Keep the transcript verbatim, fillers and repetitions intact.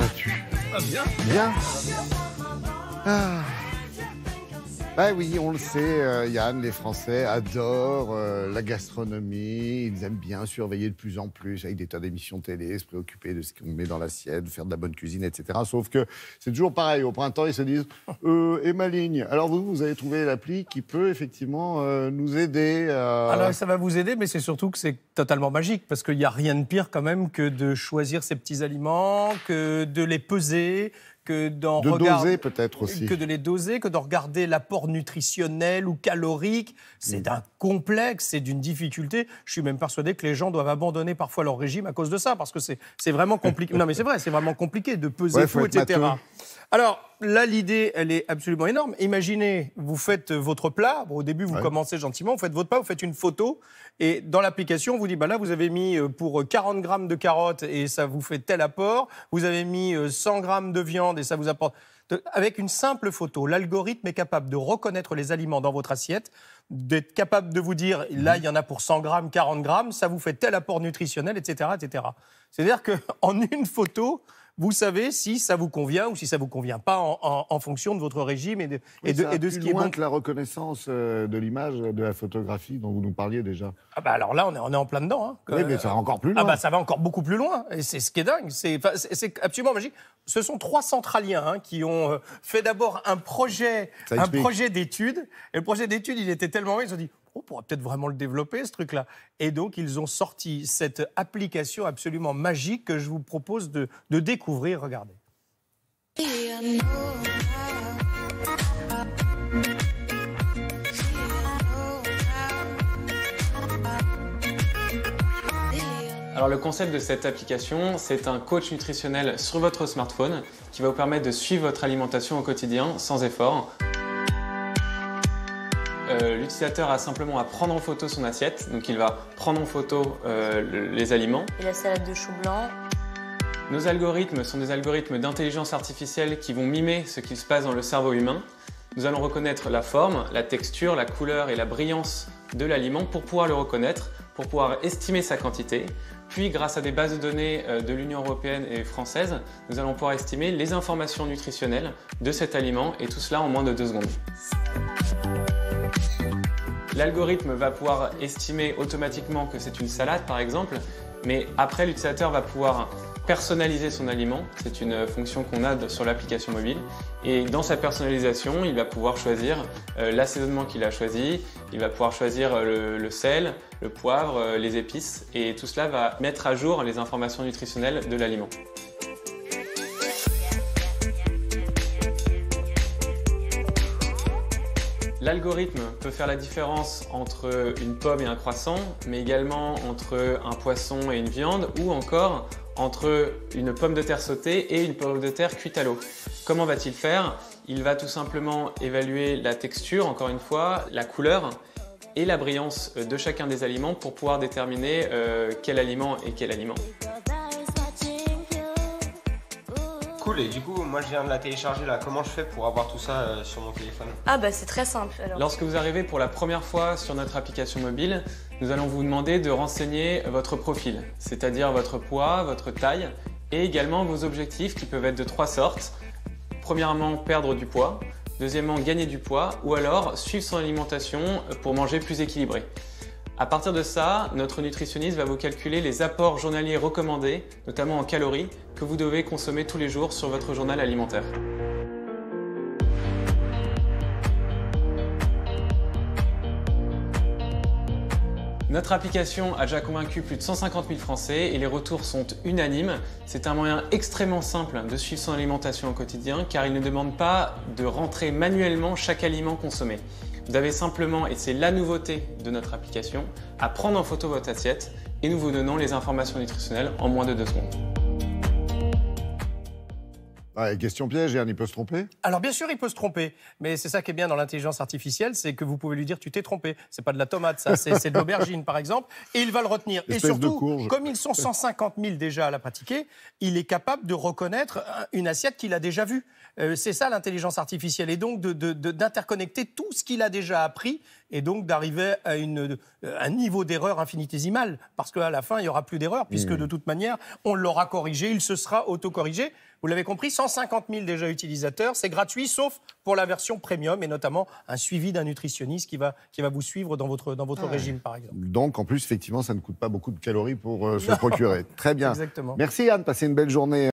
vas-tu? Ah, bien. Bien. Ah. Bah oui, on le sait, euh, Yann, les Français adorent euh, la gastronomie. Ils aiment bien surveiller de plus en plus avec des tas d'émissions télé, se préoccuper de ce qu'on met dans l'assiette, faire de la bonne cuisine, et cetera. Sauf que c'est toujours pareil. Au printemps, ils se disent euh, « Et ma ligne ?» Alors vous, vous avez trouvé l'appli qui peut effectivement euh, nous aider. Euh... Alors ça va vous aider, mais c'est surtout que c'est totalement magique parce qu'il n'y a rien de pire quand même que de choisir ces petits aliments, que de les peser, que d'en de regarder, doser peut-être aussi. Que de les doser, que de regarder l'apport nutritionnel ou calorique. C'est mmh. d'un complexe, c'est d'une difficulté. Je suis même persuadé que les gens doivent abandonner parfois leur régime à cause de ça, parce que c'est, c'est vraiment compliqué. Non mais c'est vrai, c'est vraiment compliqué de peser ouais, tout, et cetera. Alors là, l'idée, elle est absolument énorme. Imaginez, vous faites votre plat. Bon, au début, vous ouais. commencez gentiment, vous faites votre plat, vous faites une photo. Et dans l'application, on vous dit, bah là, vous avez mis pour quarante grammes de carottes et ça vous fait tel apport. Vous avez mis cent grammes de viande et ça vous apporte... Avec une simple photo, l'algorithme est capable de reconnaître les aliments dans votre assiette, d'être capable de vous dire, là, il y en a pour cent grammes, quarante grammes, ça vous fait tel apport nutritionnel, et cetera, et cetera. C'est-à-dire qu'en une photo... vous savez si ça vous convient ou si ça ne vous convient pas en, en, en fonction de votre régime et de, oui, et de, et de ce qui est bon. Plus loin que la reconnaissance de l'image, de la photographie dont vous nous parliez déjà. Ah bah alors là, on est, on est en plein dedans. Hein. Oui, mais ça va encore plus loin. Ah bah ça va encore beaucoup plus loin. Et c'est ce qui est dingue. C'est, c'est, c'est absolument magique. Ce sont trois centraliens hein, qui ont fait d'abord un projet, un projet d'études. Et le projet d'études, il était tellement bien, ils se sont dit... on pourra peut-être vraiment le développer, ce truc-là. Et donc, ils ont sorti cette application absolument magique que je vous propose de, de découvrir. Regardez. Alors, le concept de cette application, c'est un coach nutritionnel sur votre smartphone qui va vous permettre de suivre votre alimentation au quotidien sans effort. Euh, l'utilisateur a simplement à prendre en photo son assiette, donc il va prendre en photo euh, les aliments. Et la salade de chou blanc. Nos algorithmes sont des algorithmes d'intelligence artificielle qui vont mimer ce qui se passe dans le cerveau humain. Nous allons reconnaître la forme, la texture, la couleur et la brillance de l'aliment pour pouvoir le reconnaître, pour pouvoir estimer sa quantité. Puis, grâce à des bases de données de l'Union européenne et française, nous allons pouvoir estimer les informations nutritionnelles de cet aliment et tout cela en moins de deux secondes. L'algorithme va pouvoir estimer automatiquement que c'est une salade par exemple, mais après l'utilisateur va pouvoir personnaliser son aliment. C'est une fonction qu'on a sur l'application mobile. Et dans sa personnalisation, il va pouvoir choisir euh, l'assaisonnement qu'il a choisi, il va pouvoir choisir le, le sel, le poivre, euh, les épices, et tout cela va mettre à jour les informations nutritionnelles de l'aliment. L'algorithme peut faire la différence entre une pomme et un croissant, mais également entre un poisson et une viande, ou encore entre une pomme de terre sautée et une pomme de terre cuite à l'eau. Comment va-t-il faire? Il va tout simplement évaluer la texture, encore une fois, la couleur et la brillance de chacun des aliments pour pouvoir déterminer euh, quel aliment est quel aliment. Cool, et du coup, moi je viens de la télécharger là. Comment je fais pour avoir tout ça euh, sur mon téléphone? Ah bah c'est très simple alors. Lorsque vous arrivez pour la première fois sur notre application mobile, nous allons vous demander de renseigner votre profil, c'est-à-dire votre poids, votre taille et également vos objectifs qui peuvent être de trois sortes. Premièrement, perdre du poids. Deuxièmement, gagner du poids ou alors suivre son alimentation pour manger plus équilibré. À partir de ça, notre nutritionniste va vous calculer les apports journaliers recommandés, notamment en calories, que vous devez consommer tous les jours sur votre journal alimentaire. Notre application a déjà convaincu plus de cent cinquante mille Français et les retours sont unanimes. C'est un moyen extrêmement simple de suivre son alimentation au quotidien car il ne demande pas de rentrer manuellement chaque aliment consommé. Vous avez simplement, et c'est la nouveauté de notre application, à prendre en photo votre assiette et nous vous donnons les informations nutritionnelles en moins de deux secondes. Ah, question piège, Yann, il peut se tromper? Alors bien sûr, il peut se tromper, mais c'est ça qui est bien dans l'intelligence artificielle, c'est que vous pouvez lui dire tu t'es trompé. C'est pas de la tomate, ça, c'est, c'est de l'aubergine par exemple, et il va le retenir. Espèce et surtout, de comme ils sont cent cinquante mille déjà à la pratiquer, il est capable de reconnaître une assiette qu'il a déjà vue. Euh, c'est ça l'intelligence artificielle, et donc de, de, de, d'interconnecter tout ce qu'il a déjà appris, et donc d'arriver à une, un niveau d'erreur infinitésimal, parce qu'à la fin, il n'y aura plus d'erreur, puisque mmh. de toute manière, on l'aura corrigé, il se sera autocorrigé. Vous l'avez compris, cent cinquante mille déjà utilisateurs. C'est gratuit, sauf pour la version premium et notamment un suivi d'un nutritionniste qui va, qui va vous suivre dans votre, dans votre Ah, régime, par exemple. Donc, en plus, effectivement, ça ne coûte pas beaucoup de calories pour euh, se procurer. Très bien. Exactement. Merci, Anne. Passez une belle journée.